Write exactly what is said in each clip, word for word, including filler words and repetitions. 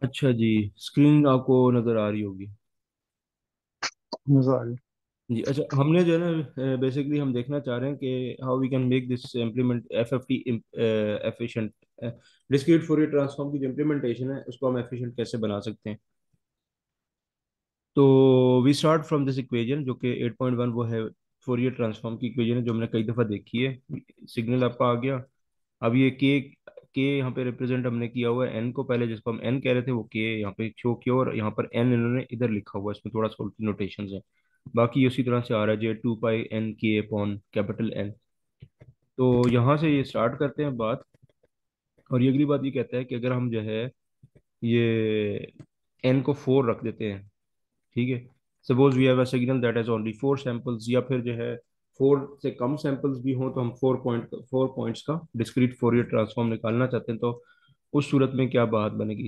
अच्छा जी। स्क्रीन आपको नज़र आ रही होगी। मजा आ गया। जी अच्छा, हमने जो है ना बेसिकली हम देखना चाह रहे हैं कि how we can make this implement F F T efficient. Discrete Fourier transform की जो इम्प्लीमेंटेशन है उसको हम एफिशिएंट कैसे बना सकते हैं। तो we start from this equation जो कि एट पॉइंट वन वो है फोरियर ट्रांसफॉर्म की इक्वेशन है जो हमने कई दफ़ा देखी है। सिग्नल आपका आ गया। अब ये के के यहाँ पे रिप्रेजेंट हमने किया हुआ है एन को, पहले जिसको हम एन कह रहे थे वो के यहाँ पे शो किया और यहाँ पर एन इन्होंने इधर लिखा हुआ है, इसमें थोड़ा सा उल्टी नोटेशन है। बाकी उसी तरह से आ रहा है J two pi N K upon capital N. तो यहाँ से ये स्टार्ट करते हैं बात। और ये अगली बात ये कहता है कि अगर हम जो है ये एन को फोर रख देते हैं, ठीक है। Suppose we have a signal that has only four samples, या फिर जो है फोर से कम सैंपल्स भी हों तो हम फोर पॉइंट फोर पॉइंट्स का डिस्क्रीट फोरियर ट्रांसफॉर्म निकालना चाहते हैं, तो उस सूरत में क्या बात बनेगी।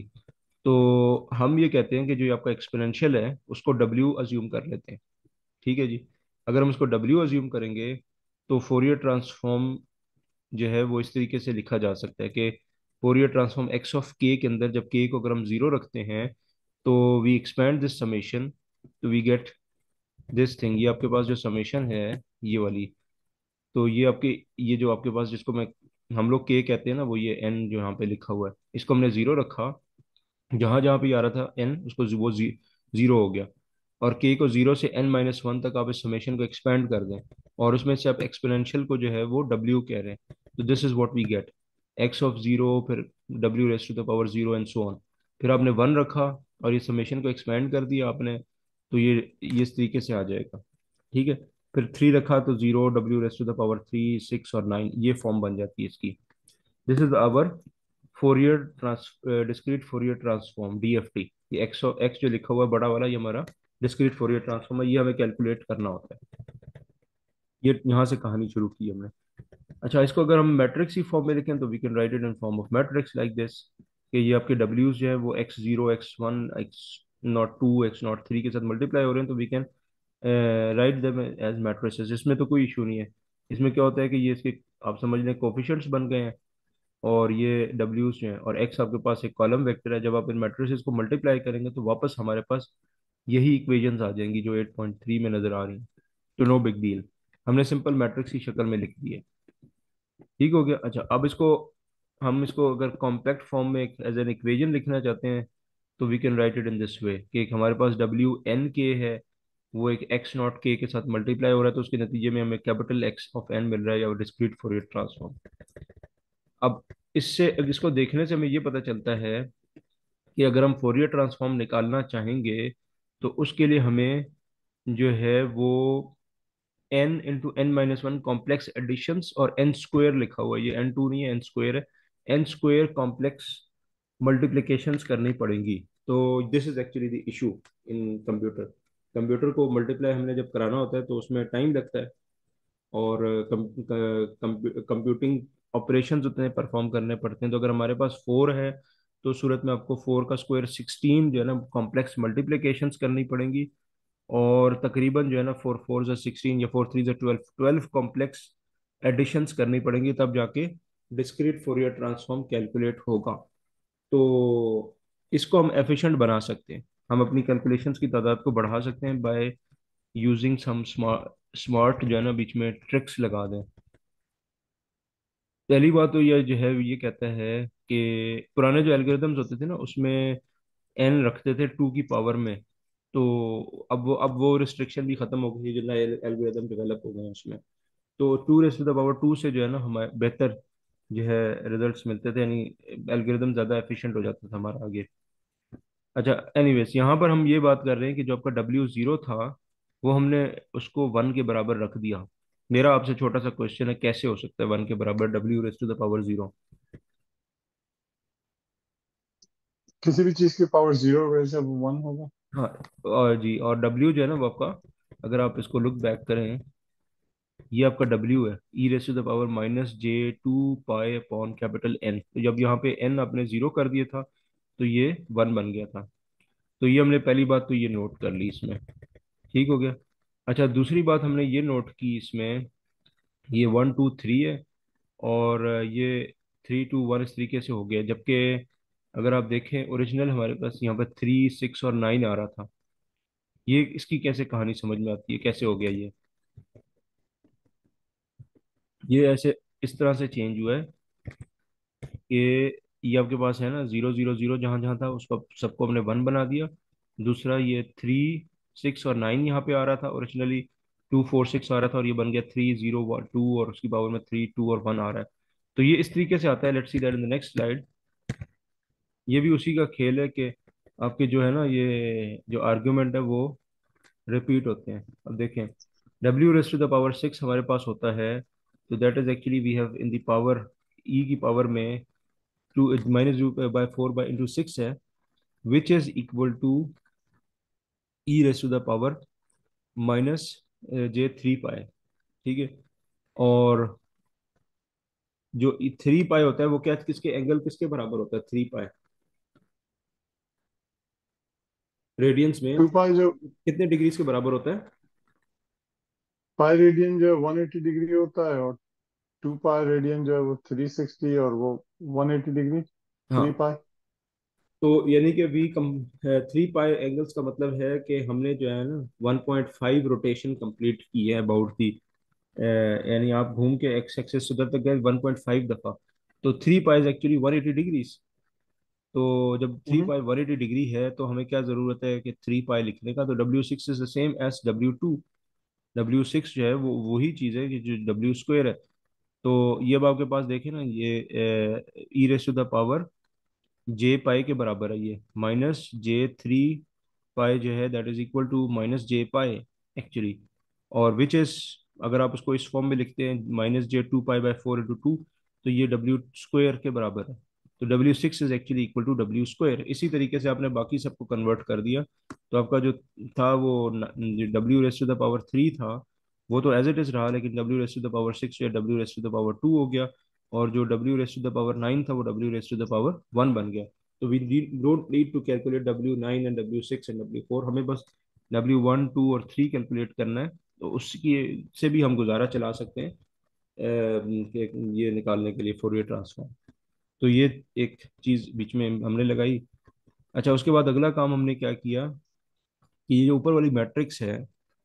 तो हम ये कहते हैं कि जो ये आपका एक्सपोनेंशियल है उसको डब्ल्यू अज्यूम कर लेते हैं। ठीक है जी। अगर हम इसको डब्ल्यू अज्यूम करेंगे तो फोरियर ट्रांसफॉर्म जो है वो इस तरीके से लिखा जा सकता है कि फोरियर ट्रांसफॉर्म एक्स ऑफ के के अंदर जब के को अगर हम जीरो रखते हैं तो वी एक्सपेंड दिस समेशन, तो वी गेट दिस थिंग। ये आपके पास जो समेशन है ये वाली, तो ये आपके ये जो आपके पास जिसको मैं हम लोग के कहते हैं ना, वो ये एन जो यहाँ पे लिखा हुआ है इसको हमने जीरो रखा। जहां जहां पे आ रहा था एन उसको जी- वो जी, जीरो हो गया। और के को जीरो से एन माइनस वन तक आप इस समेशन को एक्सपेंड कर दें और उसमें से आप एक्सपोनेंशियल को जो है वो डब्ल्यू कह रहे हैं। तो this is what we get, X of zero फिर W raise to the power zero and so on. फिर आपने वन रखा और ये समेशन को एक्सपेंड कर दिया आपने, तो ये ये इस तरीके से आ जाएगा। ठीक है। फिर थ्री रखा तो zero W raise to the power three six और नाइन, ये फॉर्म बन जाती है इसकी। This is our Fourier trans discrete Fourier transform D F T. ये एक्स एक्स जो लिखा हुआ है बड़ा वाला, ये हमारा डिस्क्रीट फोरियर ट्रांसफॉर्म है, ये हमें कैलकुलेट करना होता है। ये यहाँ से कहानी शुरू की हमने। अच्छा, इसको अगर हम मैट्रिक्स ही फॉर्म में लिखें तो we can write it in form of matrix like this, कि ये आपके डब्ल्यूज जो है वो x zero x one x not to x not three के साथ मल्टीप्लाई हो रहे हैं, तो we can write them as matrices. इसमें तो कोई इशू नहीं है। इसमें क्या होता है कि ये इसके आप समझ लें कोफिशिएंट्स बन गए हैं और ये डब्ल्यूज जो हैं और एक्स आपके पास एक कॉलम वेक्टर है। जब आप इन मैट्रिसेस को मल्टीप्लाई करेंगे तो वापस हमारे पास यही इक्वेशंस आ जाएंगी जो एट पॉइंट थ्री में नजर आ रही हैं। तो नो बिग डील, हमने सिंपल मैट्रिक्स की शक्ल में लिख दी है। ठीक हो गया। अच्छा, अब इसको हम इसको अगर कॉम्पैक्ट फॉर्म में एज एन इक्वेशन लिखना चाहते हैं तो we can write it in this way कि एक हमारे पास डब्ल्यू एन के है, वो एक एक्स नॉट के के साथ मल्टीप्लाई हो रहा है, तो उसके नतीजे में हमें कैपिटल एक्स ऑफ एन मिल रहा है या डिस्क्रीट फोरियर ट्रांसफॉर्म। अब इससे अब इसको देखने से हमें ये पता चलता है कि अगर हम फोरियर ट्रांसफॉर्म निकालना चाहेंगे तो उसके लिए हमें जो है वो N into N minus one complex additions और एन स्क्वायर लिखा हुआ है, ये एन टू नहीं है एन स्क्वायर है। एन स्क्वायर कॉम्प्लेक्स मल्टीप्लिकेशंस करनी पड़ेंगी। तो this is actually the issue in computer. Computer को मल्टीप्लाई हमने जब कराना होता है तो उसमें टाइम लगता है और कंप्यूटिंग ऑपरेशंस उतने परफॉर्म करने पड़ते हैं। तो अगर हमारे पास फोर है तो उस सूरत में आपको फोर का स्क्वायर सिक्सटीन जो है ना कॉम्प्लेक्स मल्टीप्लिकेशंस करनी पड़ेंगी। और तकरीबन जो है ना फोर फोर जो सिक्सटीन या फोर थ्री जो ट्वेल्व ट्वेल्व कॉम्प्लेक्स एडिशंस करनी पड़ेंगी, तब जाके डिस्क्रीट फोरियर ट्रांसफॉर्म कैलकुलेट होगा। तो इसको हम एफिशिएंट बना सकते हैं। हम अपनी कैलकुलेशंस की तादाद को बढ़ा सकते हैं by using some smart smart जो है ना बीच में ट्रिक्स लगा दें। पहली बात तो यह जो है ये कहता है कि पुराने जो एल्गोरिदम्स होते थे ना उसमें एन रखते थे टू की पावर में। तो अब वो अब वो रिस्ट्रिक्शन भी खत्म हो गई है, जो नए एल्गोरिदम डेवलप हो गए हैं उसमें। तो two raise to the power two से जो है ना हमारे बेहतर जो है रिजल्ट्स मिलते थे, यानी एल्गोरिदम ज़्यादा एफिशिएंट हो जाता था हमारा आगे। अच्छा, एनीवेज यहाँ पर हम ये बात कर रहे हैं कि जो आपका डब्ल्यू जीरो था वो हमने उसको वन के बराबर रख दिया। मेरा आपसे छोटा सा क्वेश्चन है, कैसे हो सकता है वन के बराबर W raise to the power zero. किसी भी चीज की पावर जीरो वजह से वो वन होगा। हाँ, और जी और डब्ल्यू जो है ना वो आपका, अगर आप इसको लुक बैक करें, ये आपका डब्ल्यू है E raise to the power minus J two pi upon capital N. तो जब यहाँ पे एन आपने जीरो कर दिया था तो ये वन बन गया था। तो ये हमने पहली बात तो ये नोट कर ली इसमें। ठीक हो गया। अच्छा, दूसरी बात हमने ये नोट की इसमें, ये वन टू थ्री है और ये थ्री टू वन इस तरीके से हो गया, जबकि अगर आप देखें ओरिजिनल हमारे पास यहाँ पर थ्री सिक्स और नाइन आ रहा था। ये इसकी कैसे कहानी समझ में आती है, कैसे हो गया ये ये ऐसे इस तरह से चेंज हुआ है कि ये आपके पास है ना जीरो जीरो जीरो, जहाँ जहाँ था उसको सबको हमने वन बना दिया। दूसरा ये थ्री सिक्स और नाइन यहाँ पे आ रहा था ओरिजिनली, टू फोर सिक्स आ रहा था और ये बन गया थ्री जीरो टू और उसकी पावर में थ्री टू और वन आ रहा है। तो ये इस तरीके से आता है। Let's see that in the next slide. ये भी उसी का खेल है कि आपके जो है ना ये जो आर्ग्यूमेंट है वो रिपीट होते हैं। अब देखें, W raise to the power six हमारे पास होता है, तो that is actually we have in the power E की पावर में two minus U by four by into six है, which is equal to E raise to the power minus J three pi. ठीक है। और जो three pi होता है वो क्या, किसके एंगल किसके बराबर होता है, थ्री पाई रेडियंस में टू पाई जो कितने डिग्रीज के बराबर होता है? पाई रेडियन जो है वन एटी डिग्री होता है, और टू पाई रेडियन जो है वो थ्री सिक्सटी, और वो वन एटी डिग्री, थ्री हाँ। पाई। तो यानी कि we come three pi angles का मतलब है कि हमने जो है ना one point five rotation complete की है अबाउट दी, यानी आप घूम के एक्स एक्सेस उधर तक गए वन पॉइंट फाइव दफा। तो three pi actually one eighty degrees. तो जब three hmm. Pi one eighty degree है तो हमें क्या जरूरत है कि थ्री पाई लिखने का, तो W six is the same as W two. W six जो है वो वही चीज़ है कि जो डब्ल्यू स्क्वायर है। तो ये अब आपके पास देखें ना, ये E raise to the power J pi के बराबर है, ये माइनस जे थ्री पाई जो है that is equal to minus J pi actually. और विच इज, अगर आप उसको इस फॉर्म में लिखते हैं minus J two pi by four into two, तो ये डब्ल्यू स्क्वायर के बराबर है। तो W six is actually equal to W square. इसी तरीके से आपने बाकी सबको कन्वर्ट कर दिया। तो आपका जो था वो W raise to the power three था वो तो एज इट इज रहा, लेकिन W raise to the power six या W raise to the power two हो गया। और जो W raise to the power nine था वो W raise to the power one बन गया। तो we don't need to calculate W nine and W six and W four, हमें बस डब्ल्यू वन टू और थ्री कैलकुलेट करना है। तो उसकी से भी हम गुजारा चला सकते हैं अ, कि ये निकालने के लिए फोरियर ट्रांसफॉर्म। तो ये एक चीज़ बीच में हमने लगाई। अच्छा, उसके बाद अगला काम हमने क्या किया कि ये जो ऊपर वाली मैट्रिक्स है,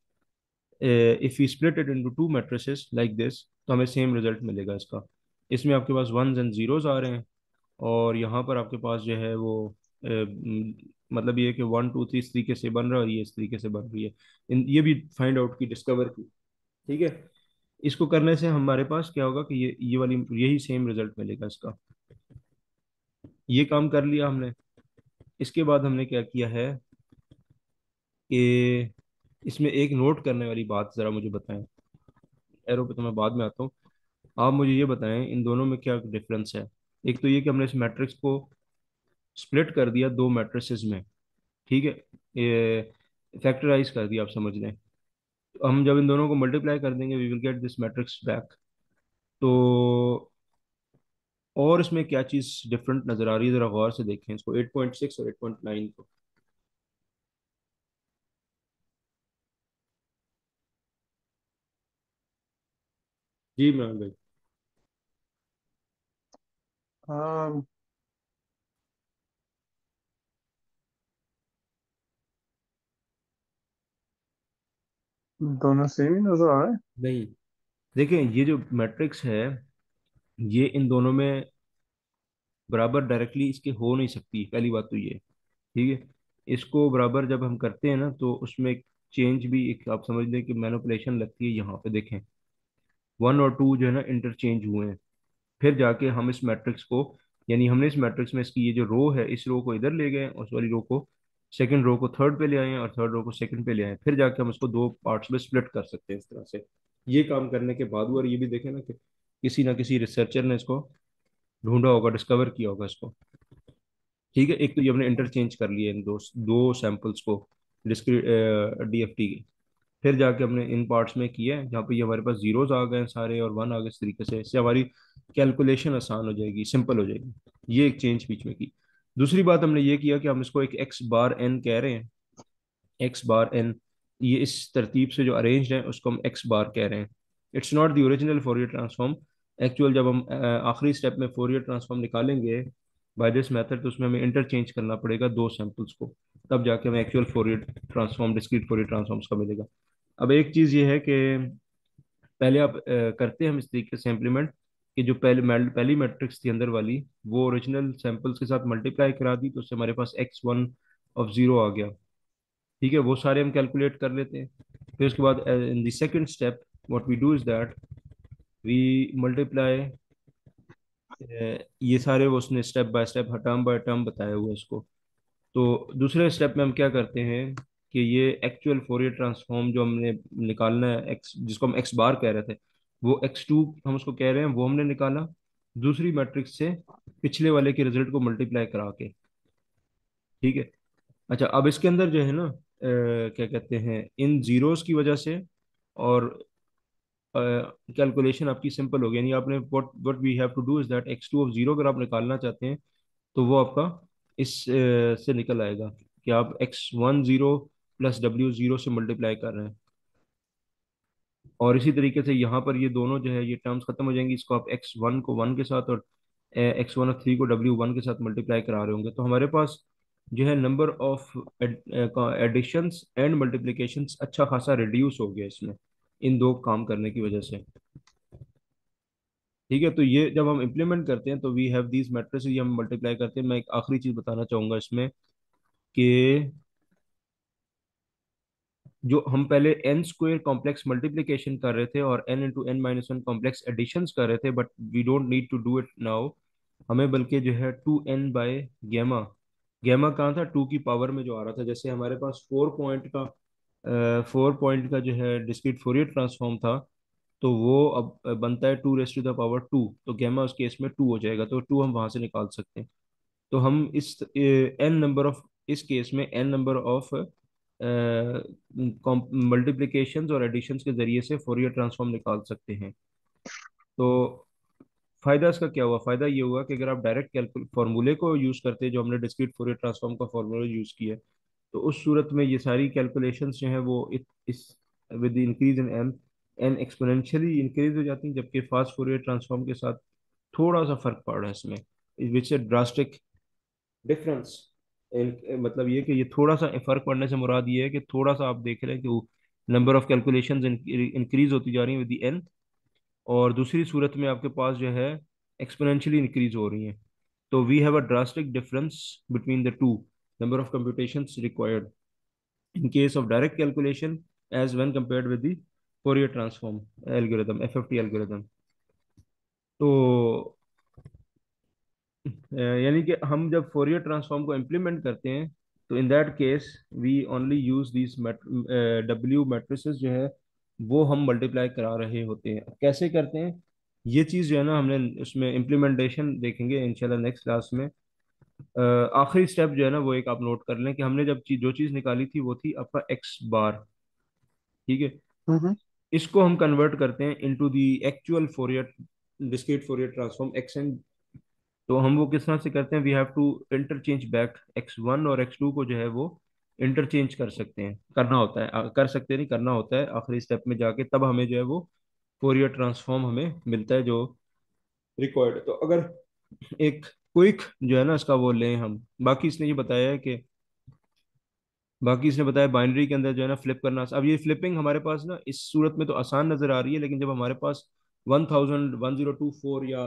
if you split it into two matrices like this, तो हमें सेम रिजल्ट मिलेगा इसका। इसमें आपके पास वंस एंड जीरोस आ रहे हैं और यहाँ पर आपके पास जो है वो अ, म, मतलब ये है कि वन टू थ्री इस तरीके से बन रहा है और ये इस तरीके से बन रही है। इन ये भी फाइंड आउट की, डिस्कवर की। ठीक है। इसको करने से हमारे पास क्या होगा कि ये ये वाली यही सेम रिजल्ट मिलेगा इसका। ये काम कर लिया हमने। इसके बाद हमने क्या किया है कि इसमें एक नोट करने वाली बात ज़रा मुझे बताएं। एरो पे तो मैं बाद में आता हूँ। आप मुझे ये बताएं इन दोनों में क्या डिफरेंस है। एक तो ये कि हमने इस मैट्रिक्स को स्प्लिट कर दिया दो मैट्रिसेस में। ठीक है। ये फैक्टराइज कर दिया, आप समझ लें। तो हम जब इन दोनों को मल्टीप्लाई कर देंगे we will get this matrix back. तो और इसमें क्या चीज़ डिफरेंट नजर आ रही है, जरा गौर से देखें इसको, एट पॉइंट सिक्स और एट पॉइंट नाइन को। जी इमरान भाई। हाँ, दोनों सेम ही नजर आ रहे हैं। नहीं, देखें ये जो मैट्रिक्स है ये इन दोनों में बराबर डायरेक्टली इसके हो नहीं सकती, पहली बात तो ये। ठीक है। इसको बराबर जब हम करते हैं ना तो उसमें एक चेंज भी, एक आप समझ लें कि मैनिपुलेशन लगती है। यहाँ पे देखें वन और टू जो है ना इंटरचेंज हुए हैं। फिर जाके हम इस मैट्रिक्स को, यानी हमने इस मैट्रिक्स में इसकी ये जो रो है इस रो को इधर ले गए और उस वाली रो को, सेकंड रो को थर्ड पे ले आए हैं और थर्ड रो को सेकंड पे ले आए हैं। फिर जाके हम इसको दो पार्ट्स में स्प्लिट कर सकते हैं इस तरह से। ये काम करने के बाद, और ये भी देखें ना कि किसी ना किसी रिसर्चर ने इसको ढूंढा होगा, डिस्कवर किया होगा इसको। ठीक है। एक तो ये हमने इंटरचेंज कर लिए इन दो दो सैंपल्स को डिस्क्रीट डीएफटी के। फिर जाके हमने इन पार्ट्स में किया है जहाँ पे ये हमारे पास जीरोस आ गए हैं सारे और वन आ गए। इस तरीके से इससे हमारी कैलकुलेशन आसान हो जाएगी, सिंपल हो जाएगी। ये एक चेंज बीच में की। दूसरी बात हमने ये किया कि हम इसको एक एक्स बार एन कह रहे हैं। एक्स बार एन, ये इस तरतीब से जो अरेंज है उसको हम एक्स बार कह रहे हैं। It's not the original Fourier transform. Actual जब हम अ, आखिरी स्टेप में फोरियर ट्रांसफॉर्म निकालेंगे बाय दिस मेथड, तो उसमें हमें इंटरचेंज करना पड़ेगा दो सैंपल्स को, तब जाके हमें actual Fourier transform, discrete Fourier transforms का मिलेगा। अब एक चीज़ ये है कि पहले आप अ, करते हैं हम इस तरीके से इम्प्लीमेंट कि जो पहले मैल- पहली मैट्रिक्स थी अंदर वाली, वो ओरिजिनल सैंपल्स के साथ मल्टीप्लाई करा दी, तो उससे हमारे पास एक्स वन ऑफ जीरो आ गया। ठीक है, वो सारे हम कैलकुलेट कर लेते हैं। फिर उसके बाद in the second step what we do is that we multiply, ये सारे वो उसने step by step, term by term बताया हुआ है इसको। तो दूसरे स्टेप में हम क्या करते हैं कि ये एक्चुअल फोरियर ट्रांसफॉर्म जो हमने निकालना है, एक्स जिसको हम एक्स बार कह रहे थे, वो एक्स टू हम उसको कह रहे हैं, वो हमने निकाला दूसरी मैट्रिक्स से पिछले वाले के रिजल्ट को मल्टीप्लाई करा के। ठीक है। अच्छा, अब इसके अंदर जो है ना, अ, क्या कहते हैं, इन जीरोस की वजह से और कैलकुलेशन आपकी सिंपल हो गई, यानी आपने what what we have to do is that X two of zero अगर आप निकालना चाहते हैं, तो वो आपका इस अ, से निकल आएगा कि आप X one zero plus W zero से मल्टीप्लाई कर रहे हैं। और इसी तरीके से यहाँ पर ये दोनों जो है ये टर्म्स खत्म हो जाएंगी, इसको आप एक्स वन को वन के साथ और एक्स वन और थ्री को डब्ल्यू वन के साथ मल्टीप्लाई करा रहे होंगे, तो हमारे पास जो है number of additions and multiplications अच्छा खासा रिड्यूस हो गया इसमें, इन दो काम करने की वजह से। ठीक है, तो ये जब हम इम्प्लीमेंट करते हैं तो वी हैव दीज मैट्रिसेस, ये हम मल्टीप्लाई करते हैं। मैं एक आखिरी चीज बताना चाहूंगा इसमें कि जो हम पहले एन स्क्वेयर कॉम्प्लेक्स मल्टीप्लिकेशन कर रहे थे और N into N minus one complex additions कर रहे थे, but we don't need to do it now. हमें बल्कि जो है two N by gamma, gamma कहाँ था, टू की पावर में जो आ रहा था, जैसे हमारे पास फोर पॉइंट का फोर पॉइंट का जो है डिस्क्रीट फोरियर ट्रांसफॉर्म था, तो वो अब अ, बनता है two raise to the power two, तो गैमा उस केस में टू हो जाएगा, तो टू हम वहां से निकाल सकते हैं। तो हम इस एन नंबर ऑफ, इस केस में एन नंबर ऑफ मल्टीप्लिकेशंस और एडिशंस के जरिए से फोरियर ट्रांसफॉर्म निकाल सकते हैं। तो फायदा इसका क्या हुआ, फायदा ये हुआ कि अगर आप डायरेक्ट कैलकुल फॉर्मूले को यूज करते हैं, जो हमने डिस्क्रीट फोरियर ट्रांसफॉर्म का फॉर्मूला यूज किया है, तो उस सूरत में ये सारी कैलकुलेशंस जो है वो it, is with increase in N N exponentially increase हो जाती हैं, जबकि फास्ट फोरियर ट्रांसफॉर्म के साथ थोड़ा सा फर्क पड़ रहा है इसमें, विच ए ड्रास्टिक डिफरेंस। मतलब ये कि ये थोड़ा सा फर्क पड़ने से मुराद ये है कि थोड़ा सा आप देख रहे हैं कि नंबर ऑफ कैलकुलेशंस इंक्रीज होती जा रही है विद द एन, और दूसरी सूरत में आपके पास जो है एक्सपोनेंशियली इंक्रीज हो रही हैं। तो we have a drastic difference between the two number of computations required in case of direct calculation as when compared with the Fourier transform algorithm, F F T algorithm। तो अ, यानी कि हम जब Fourier transform को implement करते हैं, तो in that case we only use this W matrices जो है वो हम मल्टीप्लाई करा रहे होते हैं। अब कैसे करते हैं ये चीज़ जो है ना, हमने उसमें इम्प्लीमेंटेशन देखेंगे इंशाल्लाह नेक्स्ट क्लास में। अ, आखिरी स्टेप जो है ना वो एक आप नोट कर लें कि हमने जब चीज जो चीज़ निकाली थी वो थी आपका एक्स बार। ठीक है, हम्म इसको हम कन्वर्ट करते हैं into the actual Fourier discrete Fourier transform X N. तो हम वो किस तरह से करते हैं, we have to interchange back X one और एक्स टू को जो है वो इंटरचेंज कर सकते हैं, करना होता है, आ, कर सकते हैं नहीं, करना होता है आखिरी स्टेप में जाके, तब हमें जो है वो फोरियर ट्रांसफॉर्म हमें मिलता है जो रिक्वायर्ड है। तो अगर एक क्विक जो है ना इसका वो लें हम, बाकी इसने ये बताया है कि बाकी इसने बताया बाइनरी के अंदर जो है ना फ्लिप करना, अब ये फ्लिपिंग हमारे पास ना इस सूरत में तो आसान नजर आ रही है, लेकिन जब हमारे पास one thousand one zero two four या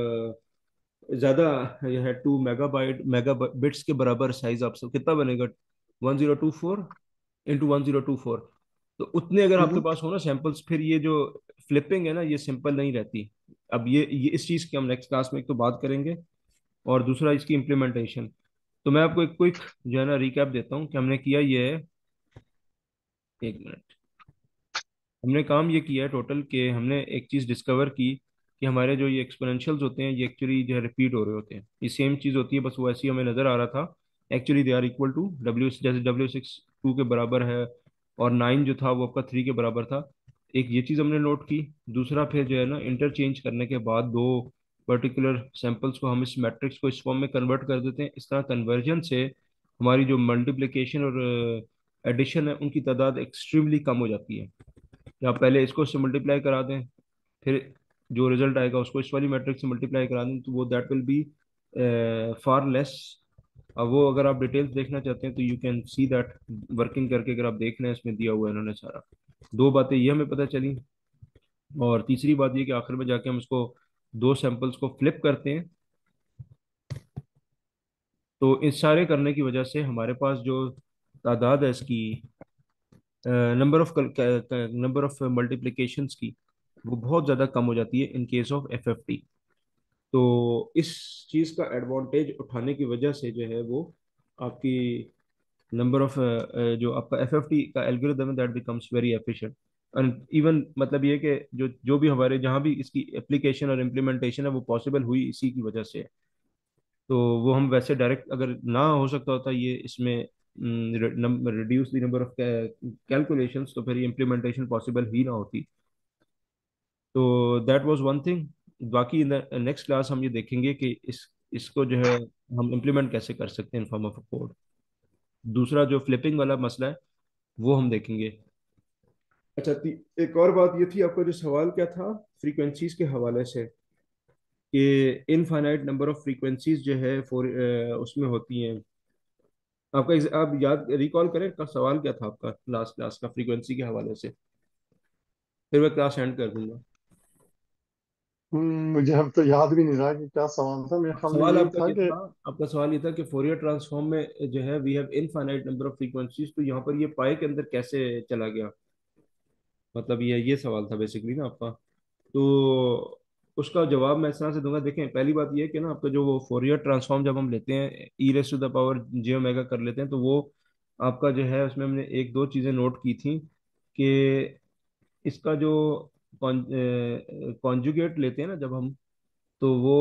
ज्यादा यह है टू मेगाबाइट मेगा बिट्स के बराबर साइज, आप सब कितना बनेगा, one zero two four into one zero two four, तो उतने अगर आपके हम्म पास हो ना सैंपल्स, फिर ये जो फ्लिपिंग है ना ये सिंपल नहीं रहती। अब ये ये इस चीज की हम नेक्स्ट क्लास में एक तो बात करेंगे, और दूसरा इसकी इम्प्लीमेंटेशन। तो मैं आपको एक क्विक जो है ना रिकैप देता हूँ कि हमने किया ये है। एक मिनट, हमने काम ये किया है टोटल कि हमने एक चीज़ डिस्कवर की कि हमारे जो ये एक्सपोनेंशियल्स होते हैं ये एक्चुअली जो है रिपीट हो रहे होते हैं, ये सेम चीज़ होती है, बस वो ऐसी हमें नज़र आ रहा था। Actually they are equal to W, जैसे डब्ल्यू सिक्स टू के बराबर है और नाइन जो था वो आपका थ्री के बराबर था। एक ये चीज़ हमने नोट की। दूसरा फिर जो है ना इंटरचेंज करने के बाद दो पर्टिकुलर सैंपल्स को हम इस मैट्रिक्स को इस फॉर्म में कन्वर्ट कर देते हैं। इस तरह कन्वर्जन से हमारी जो मल्टीप्लिकेशन और एडिशन है उनकी तादाद एक्सट्रीमली कम हो जाती है। कि आप पहले इसको इससे मल्टीप्लाई करा दें, फिर जो रिजल्ट आएगा उसको इस वाली मैट्रिक्स से मल्टीप्लाई करा दें, तो वो that will be far less. अब वो अगर आप डिटेल्स देखना चाहते हैं तो you can see that, working करके अगर आप देख रहे हैं इसमें दिया हुआ है इन्होंने सारा। दो बातें ये हमें पता चली, और तीसरी बात ये कि आखिर में जाके हम इसको दो सैंपल्स को फ्लिप करते हैं, तो इस सारे करने की वजह से हमारे पास जो तादाद है इसकी, number of number of multiplications की, वो बहुत ज़्यादा कम हो जाती है in case of F F T. तो इस चीज़ का एडवांटेज उठाने की वजह से जो है वो आपकी नंबर ऑफ, जो आपका एफ एफ टी का एल्गोरिदम है that becomes very efficient. And even मतलब ये कि जो जो भी हमारे जहाँ भी इसकी एप्लीकेशन और इम्प्लीमेंटेशन है वो पॉसिबल हुई इसी की वजह से है। तो वो हम वैसे डायरेक्ट अगर ना हो सकता होता ये इसमें reduce the number of calculations, तो फिर ये इम्प्लीमेंटेशन पॉसिबल ही ना होती। तो दैट वाज वन थिंग। बाकी इन द नेक्स्ट क्लास हम ये देखेंगे कि इस इसको जो है हम इम्प्लीमेंट कैसे कर सकते हैं इन फॉर्म ऑफ कोड। दूसरा जो फ्लिपिंग वाला मसला है वो हम देखेंगे। अच्छा, ती, एक और बात ये थी, आपका जो सवाल क्या था फ्रीक्वेंसीज के हवाले से, कि इनफाइनाइट नंबर ऑफ फ्रीक्वेंसीज जो है फोर उसमें होती हैं। आपका ex- आप याद रिकॉल करें का सवाल क्या था आपका लास्ट क्लास का फ्रीक्वेंसी के हवाले से, फिर मैं क्लास एंड कर दूंगा। हम्म, मुझे अब तो याद भी नहीं रहा कि क्या सवाल था। मेरे ख्याल में सवाल यही आपका था ये कि था, आपका सवाल ये था कि फोरियर ट्रांसफॉर्म में जो है we have infinite number of frequencies, तो यहाँ पर ये पाई के अंदर कैसे चला गया, मतलब ये ये सवाल था बेसिकली ना आपका। तो उसका जवाब मैं इस तरह से दूंगा। देखें, पहली बात ये है कि ना आपका जो वो फोरियर ट्रांसफॉर्म जब हम लेते हैं, e raise to the power j omega कर लेते हैं, तो वो आपका जो है उसमें हमने एक दो चीज़ें नोट की थी कि इसका जो कॉन्जुगेट लेते हैं ना जब हम, तो वो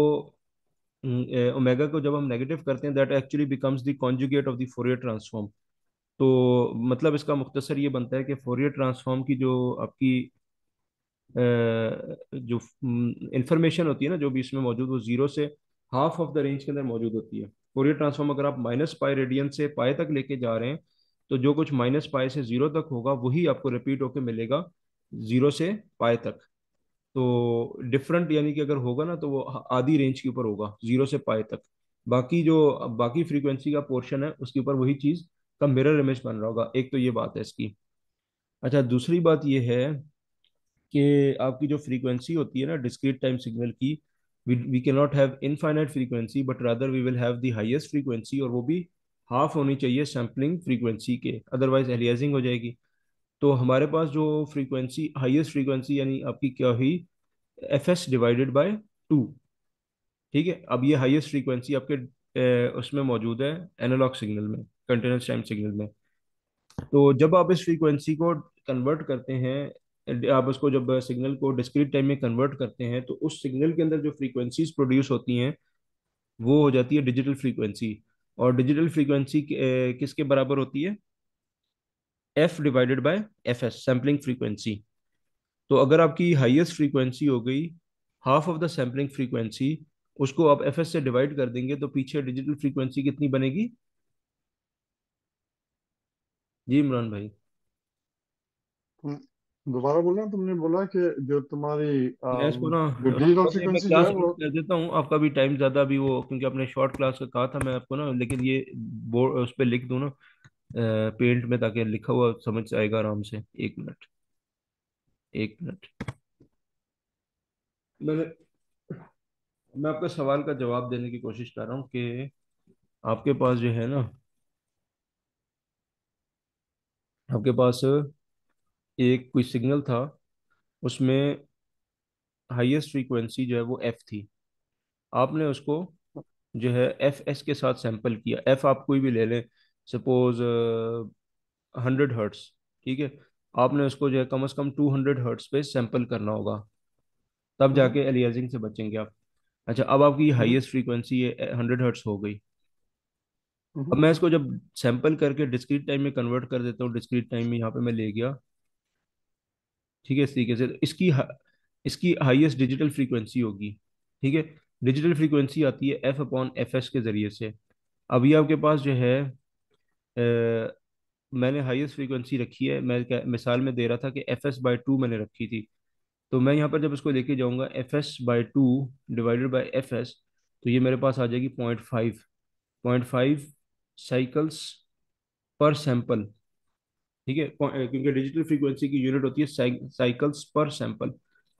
ओमेगा को जब हम नेगेटिव करते हैं that actually becomes the conjugate of the Fourier transform. तो मतलब इसका मुख्तसर ये बनता है कि फोरियर ट्रांसफॉर्म की जो आपकी अ, जो इंफॉर्मेशन होती है ना जो भी इसमें मौजूद, वो जीरो से हाफ ऑफ द रेंज के अंदर मौजूद होती है। फोरियर ट्रांसफॉर्म अगर आप माइनस पाई रेडियन से पाई तक लेके जा रहे हैं, तो जो कुछ माइनस पाई से जीरो तक होगा वही आपको रिपीट होके मिलेगा जीरो से पाई तक। तो डिफरेंट यानी कि अगर होगा ना तो वो आधी रेंज के ऊपर होगा जीरो से पाई तक। बाकी जो बाकी फ्रीक्वेंसी का पोर्शन है उसके ऊपर वही चीज का मिरर इमेज बन रहा होगा। एक तो ये बात है इसकी। अच्छा, दूसरी बात ये है कि आपकी जो फ्रीक्वेंसी होती है ना डिस्क्रीट टाइम सिग्नल की, we can not have infinite frequency but rather we will have the highest frequency, और वो भी हाफ होनी चाहिए सैम्पलिंग फ्रीक्वेंसी के, अदरवाइज एलियासिंग हो जाएगी। तो हमारे पास जो फ्रीक्वेंसी हाईएस्ट फ्रीक्वेंसी यानी आपकी क्या हुई, F S divided by two. ठीक है, अब ये हाईएस्ट फ्रीक्वेंसी आपके अ, उसमें मौजूद है एनालॉग सिग्नल में, कंटिन्यूस टाइम सिग्नल में। तो जब आप इस फ्रीक्वेंसी को कन्वर्ट करते हैं, आप उसको जब सिग्नल को डिस्क्रीट टाइम में कन्वर्ट करते हैं, तो उस सिग्नल के अंदर जो फ्रीक्वेंसीज प्रोड्यूस होती हैं वो हो जाती है डिजिटल फ्रीक्वेंसी। और डिजिटल फ्रीक्वेंसी किसके बराबर होती है, F divided by F S, sampling frequency. तो अगर आपकी हाईएस्ट फ्रीक्वेंसी हो गई half of the sampling frequency, उसको आप एफ एस से डिवाइड कर देंगे तो पीछे डिजिटल फ्रीक्वेंसी कितनी बनेगी। जी इमरान भाई। तुम दोबारा बोलना। तुमने बोला कि जो तुम्हारी मैं इसको अम, ना जो डिजिटल बस मैं फ्रीक्वेंसी जो क्लास है एंड वो। कर देता हूँ, आपका भी टाइम ज़्यादा भी वो, क्योंकि आपने शॉर्ट क्लास का कहा था मैं आपको ना, लेकिन ये बोर्ड उस पर लिख दूँ ना पेंट में, ताकि लिखा हुआ समझ आएगा आराम से। एक मिनट, एक मिनट। मैंने मैं आपका सवाल का जवाब देने की कोशिश कर रहा हूँ कि आपके पास जो है ना, आपके पास एक कोई सिग्नल था, उसमें हाईएस्ट फ्रीक्वेंसी जो है वो एफ थी। आपने उसको जो है एफ एस के साथ सैंपल किया। एफ आप कोई भी ले लें, सपोज हंड्रेड हर्ट्स। ठीक है, आपने उसको जो है कम से कम टू हंड्रेड हर्ट्स पे सैंपल करना होगा, तब हम्म, जाके एलियासिंग से बचेंगे आप। अच्छा, अब आपकी hmm, highest frequency hundred hertz हो गई। अब हम्म, मैं इसको जब सैंपल करके डिस्क्रीट टाइम में कन्वर्ट कर देता हूँ, डिस्क्रीट टाइम में यहाँ पे मैं ले गया। ठीक है, इस तरीके से तो इसकी हा- इसकी हाईएस्ट डिजिटल फ्रीक्वेंसी होगी। ठीक है, डिजिटल फ्रीक्वेंसी आती है एफ अपॉन एफ एस के जरिए से। अभी आपके पास जो है अ, मैंने हाईएस्ट फ्रीक्वेंसी रखी है, मैं क्या- मिसाल में दे रहा था कि एफ एस बाई टू मैंने रखी थी। तो मैं यहाँ पर जब इसको लेके जाऊंगा F S by two divided by F S, तो ये मेरे पास आ जाएगी point five, point five cycles पर सैंपल। ठीक है, पो- अ, क्योंकि डिजिटल फ्रीक्वेंसी की यूनिट होती है साइकिल्स पर सैंपल।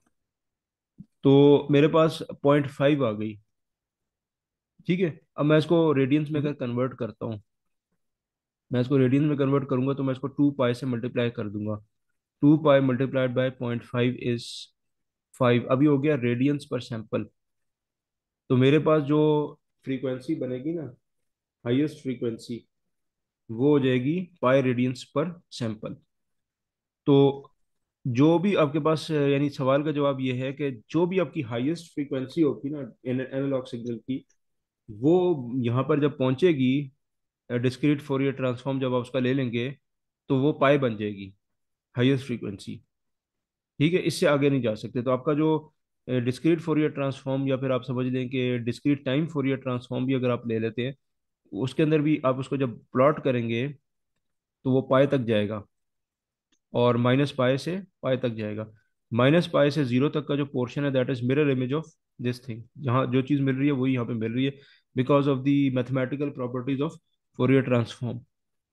तो मेरे पास पॉइंट फाइव आ गई। ठीक है, अब मैं इसको रेडियंस में हम्म, अगर कन्वर्ट करता हूँ, मैं इसको रेडियंस में कन्वर्ट करूंगा तो मैं इसको टू पाई से मल्टीप्लाई कर दूंगा। Two pi multiplied by point five is five. अभी हो गया रेडियंस पर सैंपल। तो मेरे पास जो फ्रीक्वेंसी बनेगी ना, हाईएस्ट फ्रीक्वेंसी, वो हो जाएगी पाई रेडियंस पर सैंपल। तो जो भी आपके पास अ, यानी सवाल का जवाब ये है कि जो भी आपकी हाईएस्ट फ्रीक्वेंसी होगी ना एनालॉग सिग्नल की, वो यहाँ पर जब पहुंचेगी, डिस्क्रीट फोरियर ट्रांसफॉर्म जब आप उसका ले लेंगे, तो वो पाई बन जाएगी हाईएस्ट फ्रीक्वेंसी। ठीक है, इससे आगे नहीं जा सकते। तो आपका जो डिस्क्रीट फोरियर ट्रांसफॉर्म, या फिर आप समझ लें कि डिस्क्रीट टाइम फोरियर ट्रांसफॉर्म भी अगर आप ले लेते हैं, उसके अंदर भी आप उसको जब प्लॉट करेंगे तो वो पाई तक जाएगा, और माइनस पाई से पाई तक जाएगा। माइनस पाई से जीरो तक का जो पोर्शन है, that is mirror image of this thing. जहाँ जो चीज़ मिल रही है वही यहाँ पे मिल रही है, because of the mathematical properties of Fourier transform.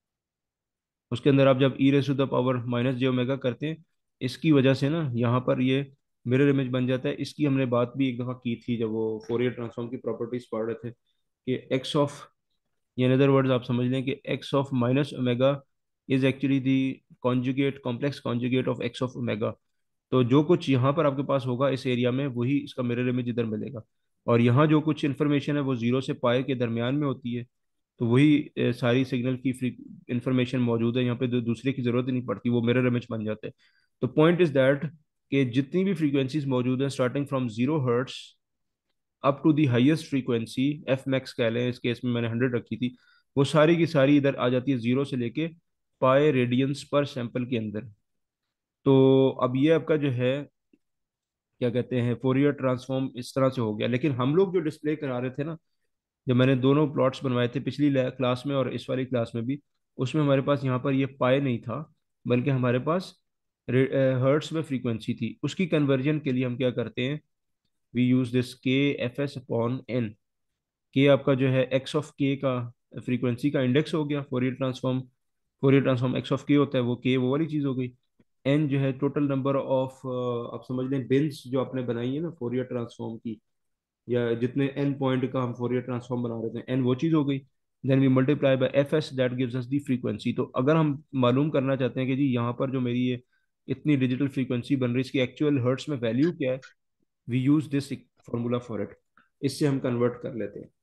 उसके अंदर आप जब e raise to the power minus j omega करते हैं, इसकी वजह से ना यहाँ पर ये मिरर इमेज बन जाता है। इसकी हमने बात भी एक दफ़ा की थी जब वो फोरियर ट्रांसफॉर्म की प्रॉपर्टीज पढ़ रहे थे, कि X of, in other words आप समझ लें कि X of minus omega is actually the conjugate, complex conjugate of X of omega. तो जो कुछ यहाँ पर आपके पास होगा इस एरिया में, वही इसका मिरर इमेज इधर मिलेगा। और यहाँ जो कुछ इन्फॉर्मेशन है वो जीरो से पाई के दरमियान में होती है। तो वही अ, सारी सिग्नल की फ्री इंफॉर्मेशन मौजूद है यहाँ पे, दू, दूसरे की जरूरत ही नहीं पड़ती, वो मिरर इमेज बन जाते हैं। तो पॉइंट इज दैट कि जितनी भी फ्रीक्वेंसीज मौजूद हैं starting from zero hertz up to the highest frequency, F max कह लें, इस केस में मैंने हंड्रेड रखी थी, वो सारी की सारी इधर आ जाती है जीरो से लेके पाए रेडियंस पर सैंपल के अंदर। तो अब ये आपका जो है क्या कहते हैं, फोरियर ट्रांसफॉर्म इस तरह से हो गया। लेकिन हम लोग जो डिस्प्ले करा रहे थे ना, जब मैंने दोनों प्लॉट्स बनवाए थे पिछली क्लास में और इस वाली क्लास में भी, उसमें हमारे पास यहाँ पर ये पाए नहीं था, बल्कि हमारे पास हर्ट्स में फ्रीक्वेंसी थी। उसकी कन्वर्जन के लिए हम क्या करते हैं, we use this K F S upon N. K आपका जो है एक्स ऑफ के का फ्रीक्वेंसी का इंडेक्स हो गया Fourier transform. Fourier transform X of K होता है, वो के वो वाली चीज़ हो गई। एन जो है टोटल नंबर ऑफ, आप समझ लें बिन्स जो आपने बनाई है ना फोरियर ट्रांसफॉर्म की, या जितने एन पॉइंट का हम फोरियर ट्रांसफॉर्म बना रहे थे, एन वो चीज़ हो गई। Then we multiply by F S, that gives us the frequency. तो अगर हम मालूम करना चाहते हैं कि जी यहाँ पर जो मेरी ये इतनी डिजिटल फ्रीक्वेंसी बन रही है, इसकी एक्चुअल हर्ट्स में वैल्यू क्या है, we use this formula for it. इससे हम कन्वर्ट कर लेते हैं।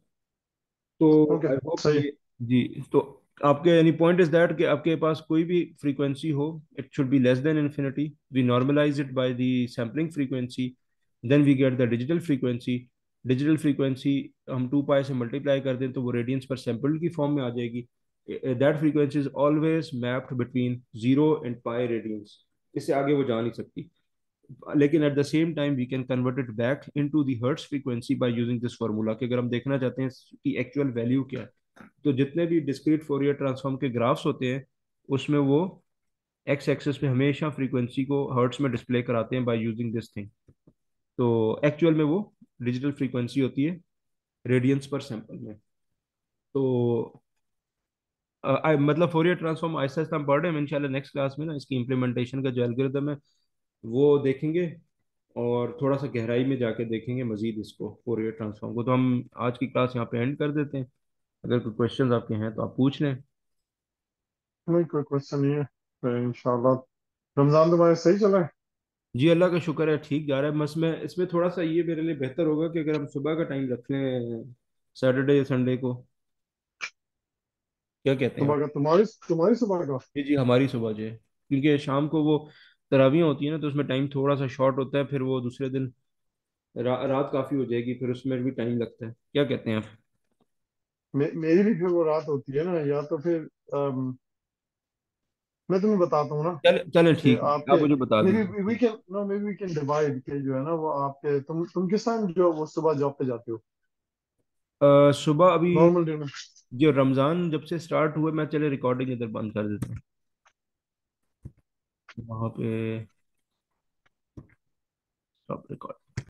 तो ओके, आई होप सही है। ये, जी, तो आपके यानी पॉइंट इज दैट कि आपके पास कोई भी फ्रीक्वेंसी हो, it should be less than infinity. We normalize it by the sampling frequency, then we get the digital frequency. Digital frequency हम टू पाई से मल्टीप्लाई कर दें तो वो रेडियंस पर सैंपल की फॉर्म में आ जाएगी। That frequency is always mapped between zero and pi radians. इससे आगे वो जा नहीं सकती। लेकिन at the same time we can convert it back into the hertz frequency by using this formula, कि अगर हम देखना चाहते हैं कि एक्चुअल वैल्यू क्या है, तो जितने भी डिस्क्रीट फोरियर ट्रांसफॉर्म के ग्राफ्स होते हैं, उसमें वो एक्स एक्सेस पे हमेशा फ्रीक्वेंसी को हर्ट्ज में डिस्प्ले कराते हैं बाय यूजिंग दिस थिंग। तो एक्चुअल में वो डिजिटल फ्रीक्वेंसी होती है रेडियंस पर सैंपल में। तो अ, आ- मतलब फोरियर ट्रांसफॉर्म आहिस्ता आहिस्ता हम पढ़ रहे हैं, इंशाल्लाह नेक्स्ट क्लास में ना इसकी इम्प्लीमेंटेशन का जो एल्गोरिदम है वो देखेंगे, और थोड़ा सा गहराई में जाके देखेंगे मजीद इसको फोरियर ट्रांसफॉर्म को। तो हम आज की क्लास यहाँ पे एंड कर देते हैं। अगर कोई क्वेश्चंस आपके हैं तो आप पूछ लें। नहीं, कोई क्वेश्चन नहीं है। तो इंशाल्लाह रमजान तुम्हारे सही चला है। जी अल्लाह का शुक्र है, ठीक जा रहा है। बस मैं इसमें थोड़ा सा ये मेरे लिए बेहतर होगा कि अगर हम सुबह का टाइम रख लें सैटरडे या संडे को, क्या कहते हैं आप? सुबह का तुम्हारी तुम्हारी सुबह का। जी जी, हमारी सुबह जो है, क्योंकि शाम को वो तरावियाँ होती है ना, तो उसमें टाइम थोड़ा सा शॉर्ट होता है, फिर वो दूसरे दिन रा, रात काफ़ी हो जाएगी, फिर उसमें भी टाइम लगता है। क्या कहते हैं आप? मे, मेरी भी फिर वो रात होती है ना, या तो फिर अम, मैं तुम्हें बताता हूँ ना चल चलें, कि ठीक है, आप आपके मुझे बता मे बी वी दीजिए। Can no maybe we can divide K जो है ना वो आपके तुम तुम किस टाइम जो वो सुबह जॉब पे जाते हो अ, सुबह अभी, नॉर्मल डे में। जो रमज़ान जब से स्टार्ट हुए, मैं चले रिकॉर्डिंग इधर बंद कर देता हूँ वहाँ पे। Stop record.